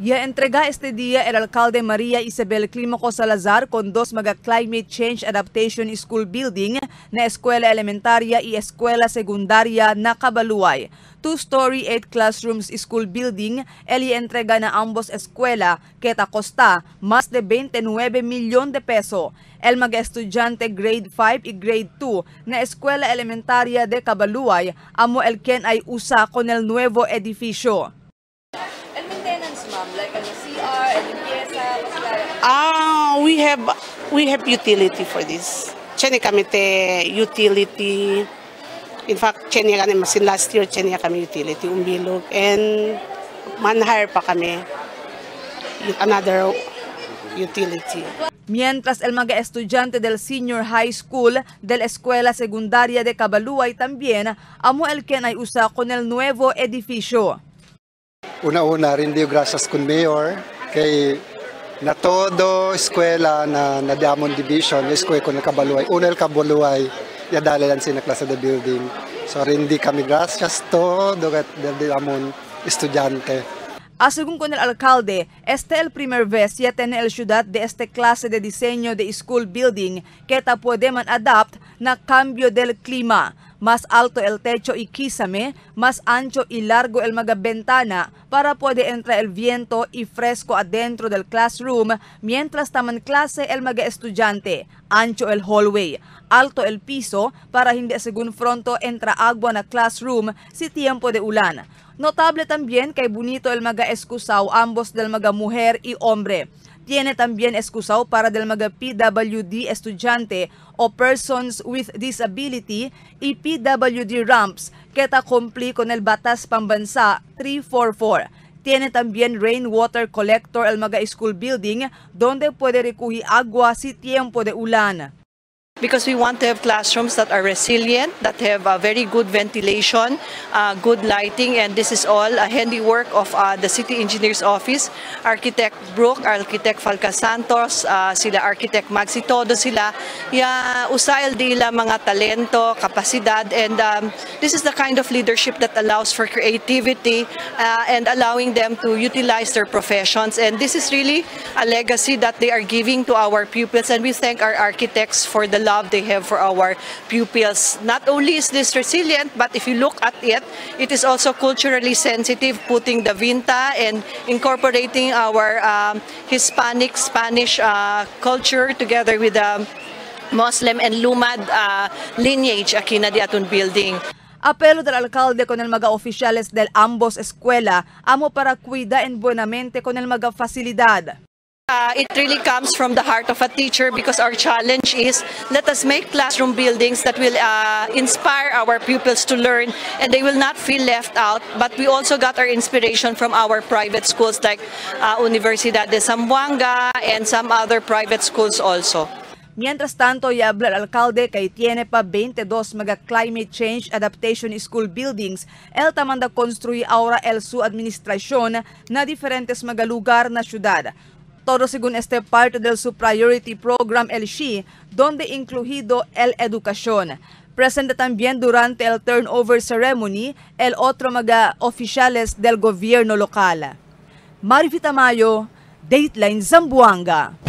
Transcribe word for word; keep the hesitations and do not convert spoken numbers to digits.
Ya entrega este día el alcalde María Isabel Climaco Salazar con dos mga Climate Change Adaptation School Building na eskwela elementarya y eskwela sekundarya na Cabaluay. Two-story, eight classrooms school building, el entrega na ambos eskwela que costa más de veintinueve milyon de peso. El mga estudyante grade five y grade two na eskwela elementarya de Cabaluay amo el ken ay usa con el nuevo edificio. El maintenance, ma'am, like ano, C R, el limpieza, Ah, we have we have utility for this. Chene kami te utility. In fact, chene kami masin last year chene kami utility umbilog and man-hire pa kami another utility. Mientras el mga estudyante del Senior High School de la Escuela Secundaria de Cabaluay también amo el ken ay usa con el nuevo edificio. Una-una rin dio gracias kun Mayor kay na todo eskwela na na Diamond Division, eskwela ko na Cabaluay, una el Cabaluay, ya dalalan sina klase de building. So rin di kami gracias todo gat del Diamond estudyante. Ah, según con el alcalde, este el primer vez ya tiene el ciudad de este clase de diseño de school building que ta puede man adapt na cambio del clima. Más alto el techo y quísame, más ancho y largo el mga ventana para puede entrar el viento y fresco adentro del classroom mientras taman clase el mga estudyante. Ancho el hallway, alto el piso para hindi según fronto entra agua na classroom si tiempo de ulan. Notable también que bonito el mga excusao ambos del mga mujer y hombre. Tiene también excusao para del mga P W D estudyante o persons with disability y P W D ramps que ta cumpli con el Batas Pambansa three forty-four. Tiene también rainwater collector el mga school building donde puede recoger agua si tiempo de ulan. Because we want to have classrooms that are resilient, that have uh, very good ventilation, uh, good lighting, and this is all a handiwork of uh, the City Engineer's Office. Architect Brooke, Architect Falca Santos, uh, sila Architect Magsi, todo sila ya usail dila mga talento, kapasidad, and um, this is the kind of leadership that allows for creativity uh, and allowing them to utilize their professions. And this is really a legacy that they are giving to our pupils, and we thank our architects for the love they have for our pupils. Not only is this resilient, but if you look at it, it is also culturally sensitive, putting the Vinta and incorporating our um, Hispanic, Spanish uh, culture together with the Muslim and Lumad uh, lineage aquí na di atun building. Apelo del alcalde con el mga oficiales del ambos escuela amo para cuidaen buenamente con el mga facilidad. Uh, it really comes from the heart of a teacher because our challenge is let us make classroom buildings that will uh, inspire our pupils to learn and they will not feel left out. But we also got our inspiration from our private schools like uh, Universidad de Zamboanga and some other private schools also. Mientras tanto, ya habla el alcalde que tiene pa veintidós mga Climate Change Adaptation School Buildings. El tamanda construir ahora el su administrasyon na diferentes mga lugar na syudad. Todo según este parte del su priority program el S H I, donde incluido el educación. Presente también durante el turnover ceremony el otro mga oficiales del gobierno local. Marifita Mayo, Dateline Zamboanga.